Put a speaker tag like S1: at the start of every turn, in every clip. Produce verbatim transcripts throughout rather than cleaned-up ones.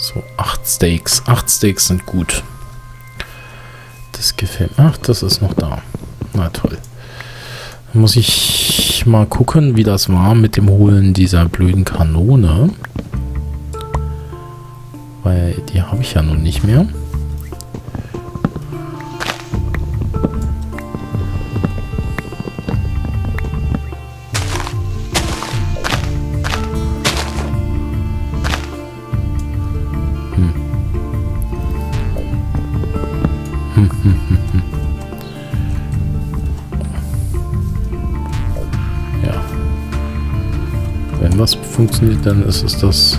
S1: So, acht Steaks. Acht Steaks sind gut. Das gefällt mir. Ach, das ist noch da. Na toll. Dann muss ich mal gucken, wie das war mit dem Holen dieser blöden Kanone. Weil die habe ich ja nun nicht mehr. Was funktioniert, dann ist es das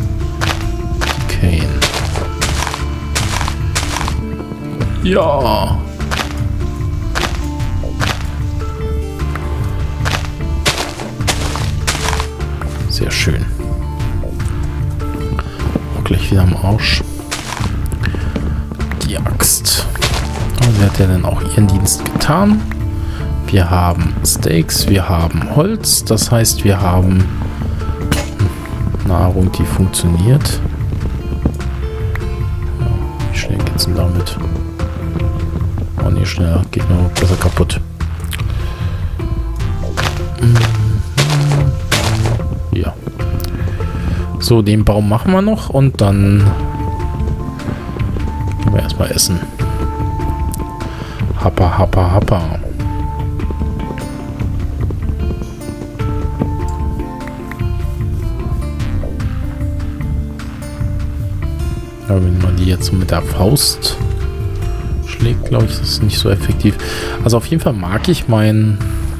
S1: Cane. Ja. Sehr schön. Auch gleich wieder am Arsch. Die Axt. Und sie hat ja dann auch ihren Dienst getan. Wir haben Steaks, wir haben Holz. Das heißt, wir haben Nahrung, die funktioniert. Ja, wie schnell geht's denn damit? Oh ne, schneller. Geht mir besser kaputt. Ja. So, den Baum machen wir noch und dann gehen wir erstmal essen. Happa, happa, happa. Aber wenn man die jetzt so mit der Faust schlägt, glaube ich, ist das nicht so effektiv. Also auf jeden Fall mag ich mein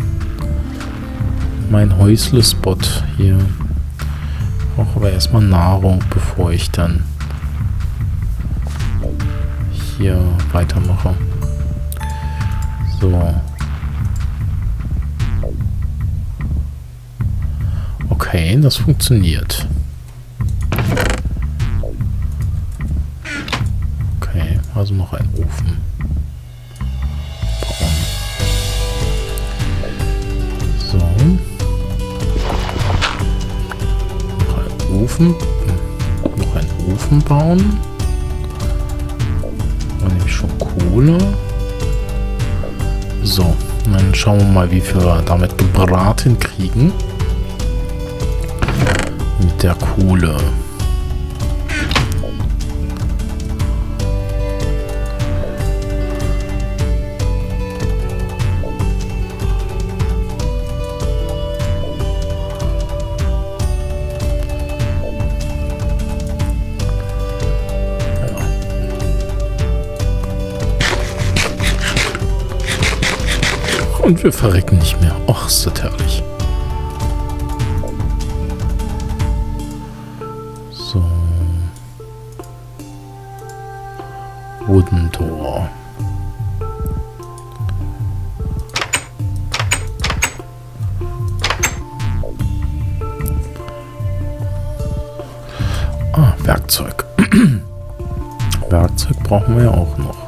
S1: mein Häusle-Spot hier. Ich brauche aber erstmal Nahrung, bevor ich dann hier weitermache. So. Okay, das funktioniert. Also noch ein Ofen bauen. So. Noch ein Ofen. Noch einen Ofen bauen. Dann nehme ich schon Kohle. So. Dann schauen wir mal, wie viel wir damit gebraten kriegen. Mit der Kohle. Und wir verrecken nicht mehr. Och, ist das herrlich. So. Wooden Door. Ah, Werkzeug. Werkzeug brauchen wir ja auch noch.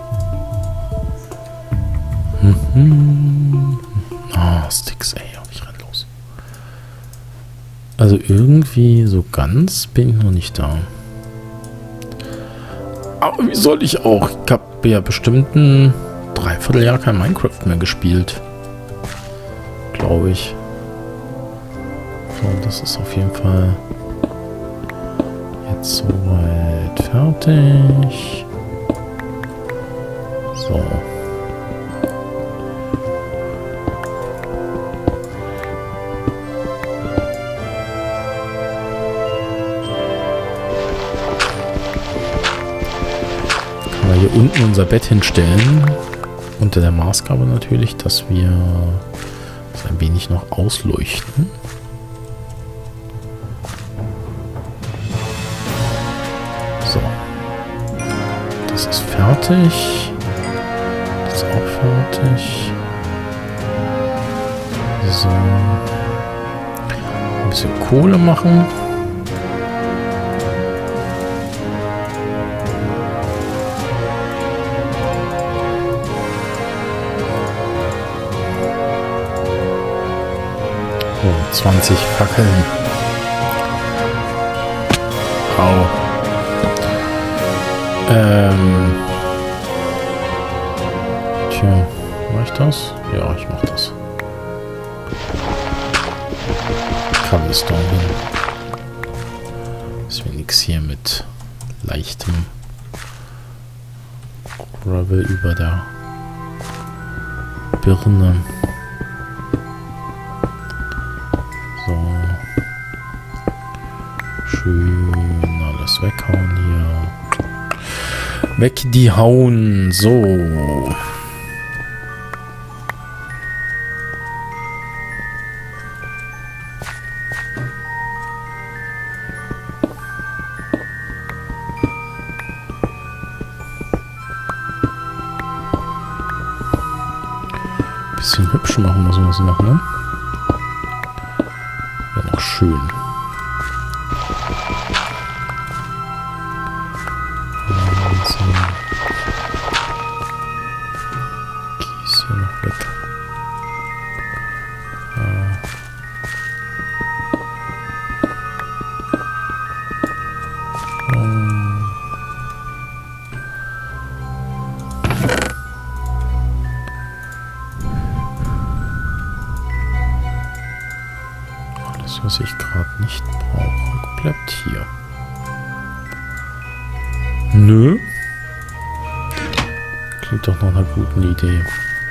S1: Mhm. Ah, Sticks, ey, auch nicht rennlos. Also irgendwie so ganz bin ich noch nicht da. Aber wie soll ich auch? Ich habe ja bestimmt ein Dreivierteljahr kein Minecraft mehr gespielt. Glaube ich. So, das ist auf jeden Fall jetzt soweit fertig. So. Hier unten unser Bett hinstellen, unter der Maßgabe natürlich, dass wir das ein wenig noch ausleuchten. So. Das ist fertig. Das ist auch fertig. So. Ein bisschen Kohle machen. zwanzig Fackeln. Au. Ähm. Tja, mach ich das? Ja, ich mach das. Cobblestone hin. Ist mir nix hier mit leichtem Gravel über der Birne. So. Schön alles weghauen hier. Weg die hauen. So. Bisschen hübsch machen muss man das noch, ne? Wäre noch schön. Also, Kies hier noch weg. Ah. Alles, was ich gerade nicht brauche, bleibt hier. Nö. Klingt doch nach einer guten Idee.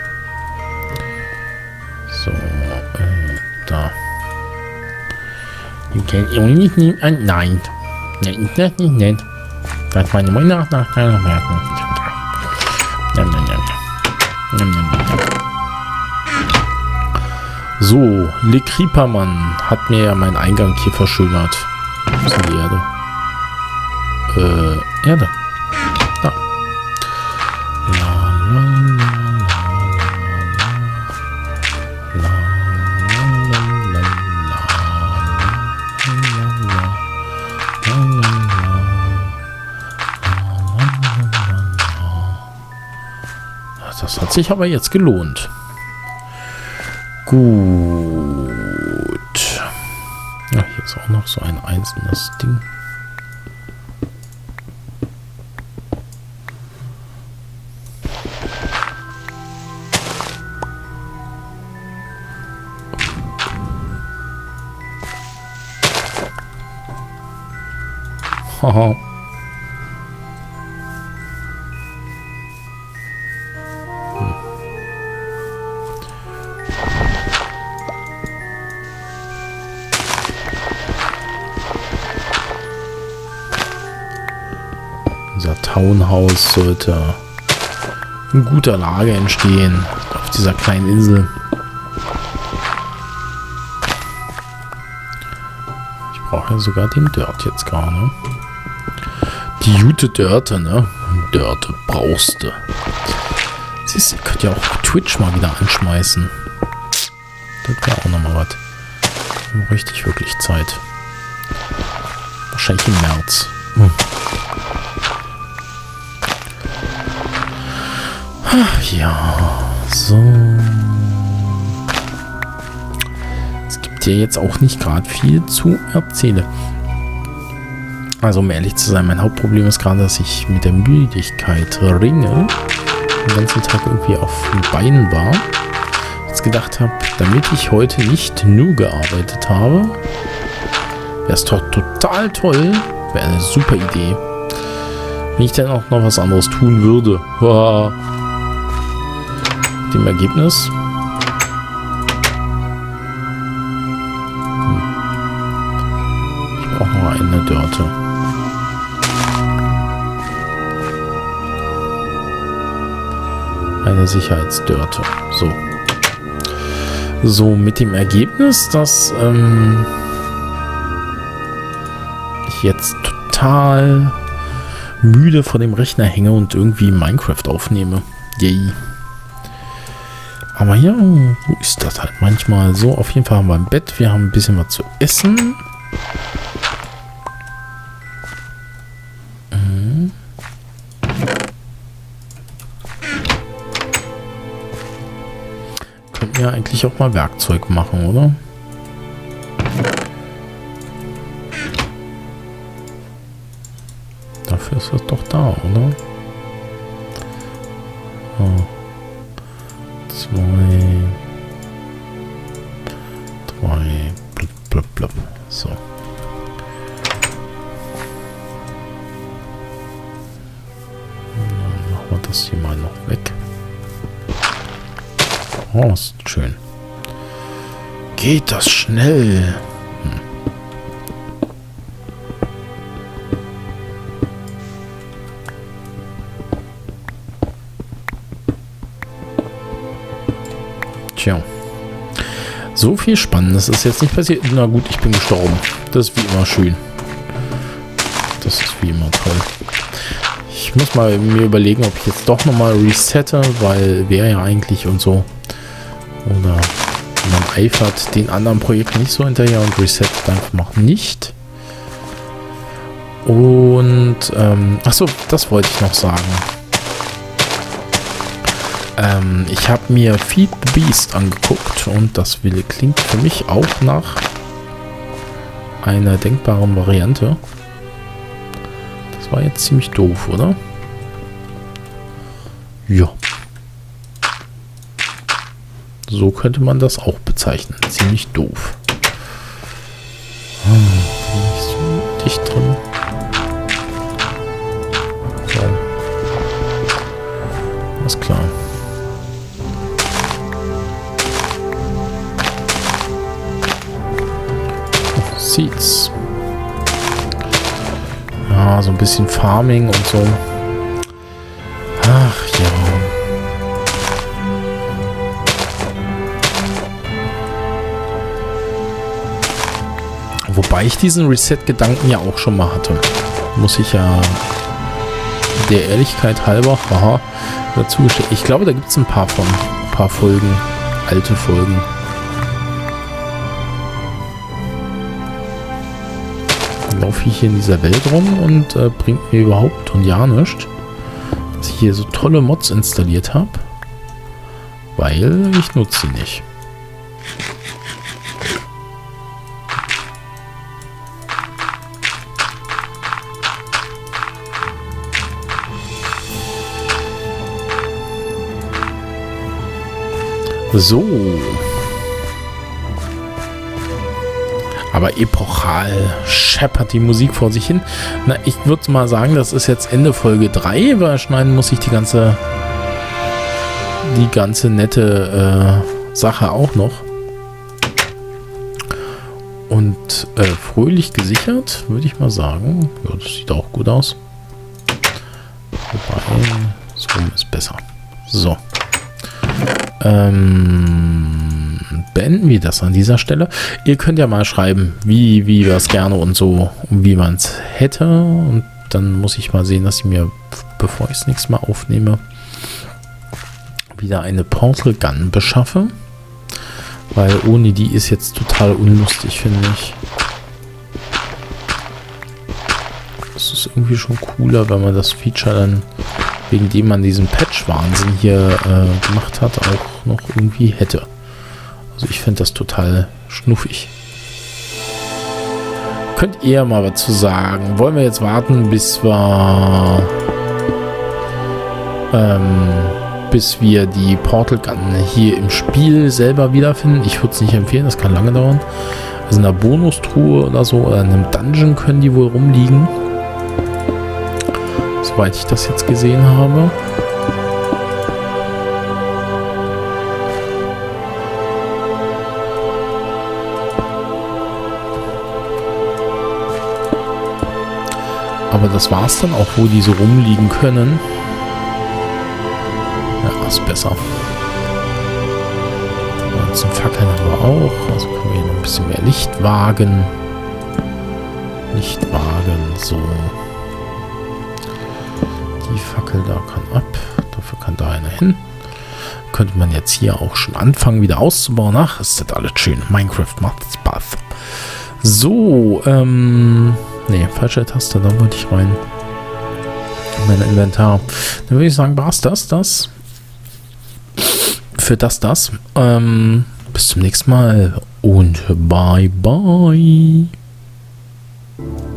S1: So, äh, da. You can only need an nein. Nein, nicht, nicht, nicht. Das meine Mutter nach nach keiner merken. Nein, nein, nein. Nein, nein, nein. So, Le Creepermann hat mir ja meinen Eingang hier verschönert. Wo ist denn die Erde? Äh, Erde. Da. La, la, la, la, la, la, la, la, das hat sich aber jetzt gelohnt. Gut. Ja, hier ist auch noch so ein einzelnes Ding. Haha. Unser Townhouse sollte in guter Lage entstehen auf dieser kleinen Insel. Ich brauche ja sogar den Dirt jetzt gar, ne? Die gute Dörte, ne? Dörte brauchst du. Siehst du, ihr könnt ja auch Twitch mal wieder anschmeißen. Das wäre auch nochmal was. Dann bräuchte ich wirklich Zeit. Wahrscheinlich im März. Hm. Ach ja, so. Es gibt ja jetzt auch nicht gerade viel zu erzählen. Also um ehrlich zu sein, mein Hauptproblem ist gerade, dass ich mit der Müdigkeit ringe. Den ganzen Tag irgendwie auf den Beinen war. Jetzt gedacht habe, damit ich heute nicht nur gearbeitet habe, wäre es doch total toll, wäre eine super Idee, wenn ich dann auch noch was anderes tun würde. Wow. Dem Ergebnis. Hm. Ich brauche noch eine Dörte. Eine Sicherheitsdörte. So. So, mit dem Ergebnis, dass ähm, ich jetzt total müde vor dem Rechner hänge und irgendwie Minecraft aufnehme. Yay. Aber ja, wo ist das halt manchmal so? Auf jeden Fall haben wir ein Bett, wir haben ein bisschen was zu essen. Mhm. Könnten wir eigentlich auch mal Werkzeug machen, oder? dafür ist das doch da, oder? Oh. Zwei. Drei. Blub, blub, blub. So. Dann machen wir das hier mal noch weg. Oh, ist schön. Geht das schnell? Hm. Tja. So viel Spannendes ist jetzt nicht passiert. Na gut, ich bin gestorben. Das ist wie immer schön. Das ist wie immer toll. Ich muss mal mir überlegen, ob ich jetzt doch nochmal resette, weil wäre ja eigentlich und so. Oder man eifert den anderen Projekten nicht so hinterher und resettet einfach noch nicht. Und, ähm, achso, das wollte ich noch sagen. Ähm, ich habe mir Feed the Beast angeguckt und das will, klingt für mich auch nach einer denkbaren Variante. Das war jetzt ziemlich doof, oder? Ja. So könnte man das auch bezeichnen. Ziemlich doof. Ah, bin nicht so dicht drin. So. Alles klar. Oh, Seeds. Ja, so ein bisschen Farming und so. Ach ja. Wobei ich diesen Reset-Gedanken ja auch schon mal hatte. Muss ich ja der Ehrlichkeit halber haha, dazu gestehen. Ich glaube, da gibt es ein paar von. Ein paar Folgen. Alte Folgen. Dann laufe ich hier in dieser Welt rum und äh, bringt mir überhaupt und ja nichts, dass ich hier so tolle Mods installiert habe. Weil ich nutze sie nicht. So. Aber epochal scheppert die Musik vor sich hin. Na, ich würde mal sagen, das ist jetzt Ende Folge drei, weil schneiden muss ich die ganze die ganze nette äh, Sache auch noch. Und äh, fröhlich gesichert, würde ich mal sagen. Ja, das sieht auch gut aus. Wobei, so ist besser. So. Ähm, beenden wir das an dieser Stelle. Ihr könnt ja mal schreiben, wie, wie wir es gerne und so, wie man es hätte. Und dann muss ich mal sehen, dass ich mir, bevor ich es nächstes Mal aufnehme, wieder eine Portal Gun beschaffe. Weil ohne die ist jetzt total unlustig, finde ich. Es ist irgendwie schon cooler, wenn man das Feature dann, wegen dem man diesen Patch-Wahnsinn hier äh, gemacht hat, auch noch irgendwie hätte. Also ich finde das total schnuffig. Könnt ihr mal was zu sagen? Wollen wir jetzt warten, bis wir ähm, bis wir die Portal Gun hier im Spiel selber wiederfinden? Ich würde es nicht empfehlen, das kann lange dauern. Also in einer Bonustruhe oder so, oder in einem Dungeon können die wohl rumliegen. Soweit ich das jetzt gesehen habe. Aber das war es dann auch, wo die so rumliegen können. Ja, ist besser. Und zum Fackeln haben wir auch. Also können wir hier noch ein bisschen mehr Licht wagen. Licht wagen, so. Die Fackel da kann ab. Dafür kann da eine hin. Könnte man jetzt hier auch schon anfangen, wieder auszubauen. Ach, ist das alles schön. Minecraft macht Spaß. So, ähm... Ne, falsche Taste, da wollte ich rein. Mein Inventar. Dann würde ich sagen, war es das, das. Für das, das. Ähm, bis zum nächsten Mal und bye bye.